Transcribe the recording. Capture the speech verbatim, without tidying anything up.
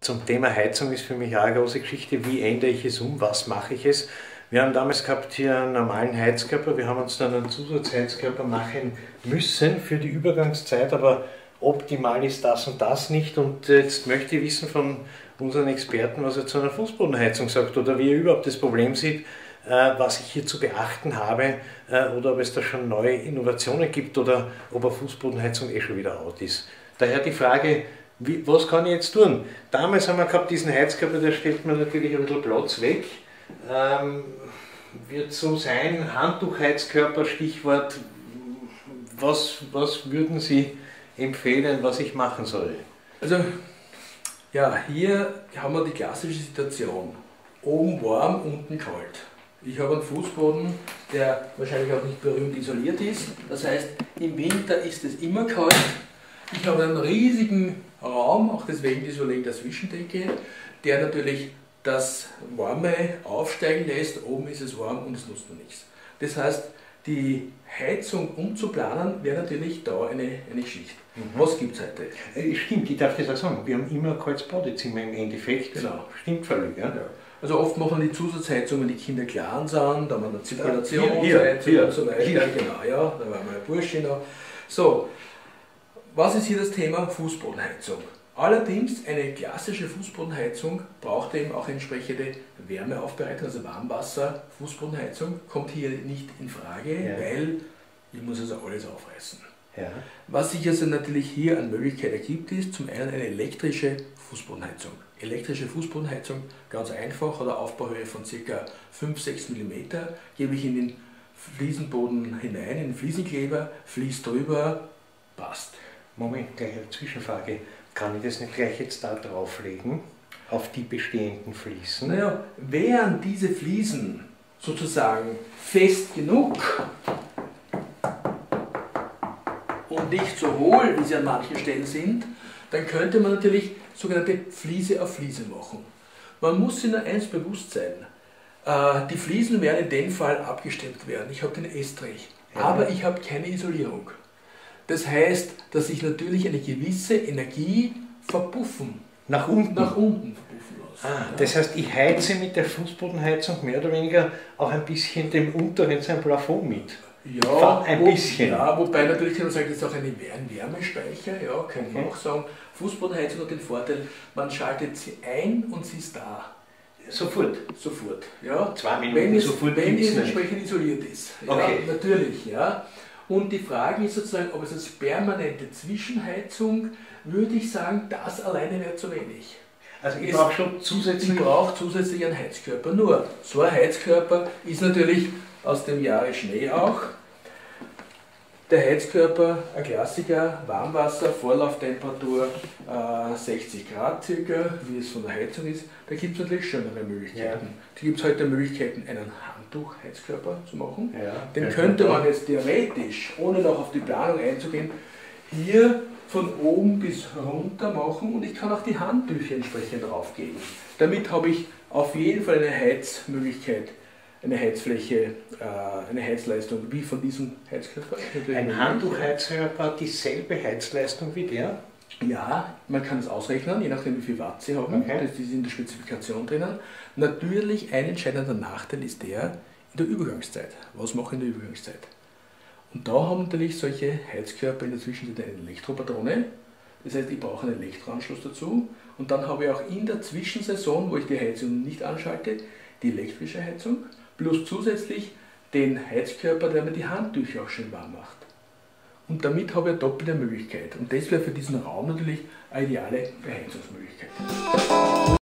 zum Thema Heizung ist für mich auch eine große Geschichte. Wie ändere ich es um? Was mache ich es? Wir haben damals gehabt hier einen normalen Heizkörper. Wir haben uns dann einen Zusatzheizkörper machen müssen für die Übergangszeit, aber optimal ist das und das nicht. Und jetzt möchte ich wissen von unseren Experten, was er zu einer Fußbodenheizung sagt oder wie er überhaupt das Problem sieht, was ich hier zu beachten habe oder ob es da schon neue Innovationen gibt oder ob eine Fußbodenheizung eh schon wieder out ist. Daher die Frage, wie, was kann ich jetzt tun? Damals haben wir gehabt diesen Heizkörper, der stellt mir natürlich ein bisschen Platz weg. Ähm, wird so sein, Handtuchheizkörper, Stichwort, was, was würden Sie empfehlen, was ich machen soll? Also, ja, hier haben wir die klassische Situation, oben warm, unten kalt. Ich habe einen Fußboden, der wahrscheinlich auch nicht berühmt isoliert ist, das heißt, im Winter ist es immer kalt. Ich habe einen riesigen Raum, auch deswegen die Isolierung der Zwischendecke, der natürlich das Warme aufsteigen lässt, oben ist es warm und es nutzt mir nichts. Das heißt, die Heizung umzuplanen wäre natürlich da eine, eine Geschichte. Mhm. Was gibt es heute? Äh, stimmt, ich darf das auch sagen, wir haben immer ein kaltes Badezimmer im Endeffekt. Genau. Stimmt völlig, ja? Ja. Also oft machen die Zusatzheizung, wenn die Kinder klein sind, da haben wir eine Zirkulationsheizung hier, und so weiter. Hier. Genau, ja, da war mal ein Bursche noch. So, was ist hier das Thema Fußbodenheizung? Allerdings, eine klassische Fußbodenheizung braucht eben auch entsprechende Wärmeaufbereitung, also Warmwasser, Fußbodenheizung kommt hier nicht in Frage, ja. Weil ich muss also alles aufreißen. Ja. Was sich also natürlich hier an Möglichkeit ergibt, ist zum einen eine elektrische Fußbodenheizung. Elektrische Fußbodenheizung, ganz einfach, hat eine Aufbauhöhe von ca. fünf bis sechs Millimeter, gebe ich in den Fliesenboden hinein, in den Fliesenkleber, fließt drüber, passt. Moment, gleich eine Zwischenfrage. Kann ich das nicht gleich jetzt da drauflegen, auf die bestehenden Fliesen? Naja, wären diese Fliesen sozusagen fest genug und nicht so hohl, wie sie an manchen Stellen sind, dann könnte man natürlich sogenannte Fliese auf Fliese machen. Man muss sich nur eins bewusst sein, die Fliesen werden in dem Fall abgestemmt werden. Ich habe den Estrich, ja. Aber ich habe keine Isolierung. Das heißt, dass ich natürlich eine gewisse Energie verpuffen, nach unten, nach unten verpuffen lasse. Ah, ja. Das heißt, ich heize mit der Fußbodenheizung mehr oder weniger auch ein bisschen dem unteren sein Plafond mit. Ja, ein wo, bisschen. Ja, wobei natürlich kann man sagen, das ist auch ein Wärmespeicher, ja, kann man okay. auch sagen. Fußbodenheizung hat den Vorteil, man schaltet sie ein und sie ist da. Sofort? Sofort, ja. Zwei Minuten wenn es, sofort wenn es nicht. entsprechend isoliert ist. Okay. Ja, natürlich, ja. Und die Frage ist sozusagen, ob es als permanente Zwischenheizung, würde ich sagen, das alleine wäre zu wenig. Also ich brauche schon zusätzlich... Ich brauche zusätzlich einen Heizkörper. Nur, so ein Heizkörper ist natürlich aus dem Jahre Schnee auch. Der Heizkörper, ein Klassiker, Warmwasser, Vorlauftemperatur äh, sechzig Grad circa, wie es von der Heizung ist. Da gibt es natürlich schönere Möglichkeiten. Ja. Da gibt es heute Möglichkeiten, einen Handtuchheizkörper zu machen. Ja, den könnte man jetzt theoretisch, ohne noch auf die Planung einzugehen, hier von oben bis runter machen und ich kann auch die Handtücher entsprechend draufgeben. Damit habe ich auf jeden Fall eine Heizmöglichkeit, eine Heizfläche, äh, eine Heizleistung wie von diesem Heizkörper. Ein Handtuchheizkörper hat dieselbe Heizleistung wie der? Ja, man kann es ausrechnen, je nachdem wie viel Watt Sie haben. Okay. Das ist in der Spezifikation drinnen. Natürlich ein entscheidender Nachteil ist der in der Übergangszeit. Was mache ich in der Übergangszeit? Und da haben natürlich solche Heizkörper in der Zwischenzeit eine Elektropatrone. Das heißt, ich brauche einen Elektroanschluss dazu. Und dann habe ich auch in der Zwischensaison, wo ich die Heizung nicht anschalte, die elektrische Heizung. Plus zusätzlich den Heizkörper, der mir die Handtücher auch schön warm macht. Und damit habe ich eine doppelte Möglichkeit. Und das wäre für diesen Raum natürlich eine ideale Beheizungsmöglichkeit.